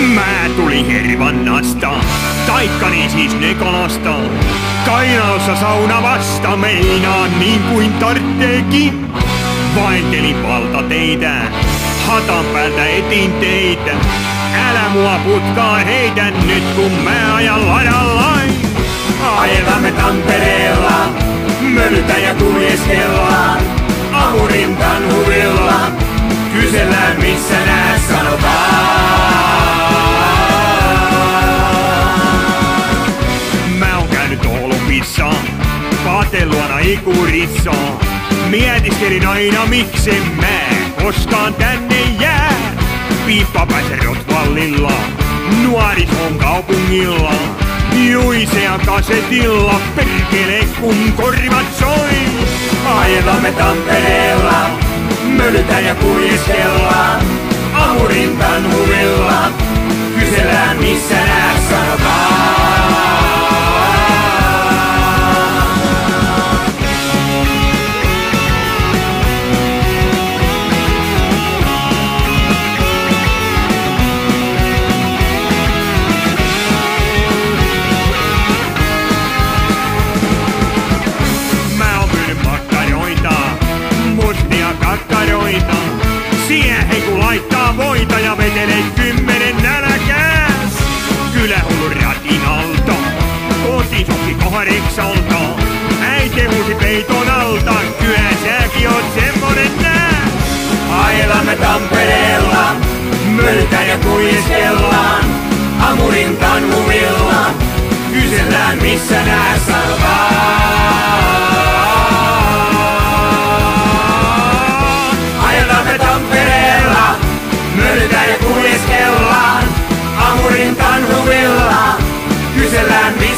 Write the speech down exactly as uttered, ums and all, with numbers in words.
Mä tulin Hervannasta, taikkani siis Nekalasta. Kainalossa sauna vasta meinaan niin kuin tartteekin. Vaeltelin valtateitä, hatan päältä etin teitä. Älä mua putkaan heitä nyt kun mä ajan ladallain. Ajellaan me Tampereella, mölytään ja kuljeskellaan. Amurintan huvilla, kysellään missä nää sanotaan. Mä oon käynyt Oulupissa, Paateluona Ikurissa. Mietiskelin aina miksen mä koskaan tänne jää. Piippapäisen Rotvallilla, nuorison kaupungilla. Juisea kasetilla, perkele kun korvat soi. Ajellaan me Tampereella, mölytään ja kuljeskellaan. Amurintan huvilla, kysellään missä nää sanotaan. Kakkaroita. Siihen kun laittaa voita ja vetelee kymmenen nälkääs. Kylähullu ratin alta, kotisokki kahdeksalta. Äiti huusi peiton alta, kyllä säkin oot semmonen nää. Ajellaan me Tampereella, mölytään ja kuljeskellaan. Amurintan huvilla, kysellään missä nää sanotaan. Mölytään ja kuljeskellaan, amurintan huvilla, kysellään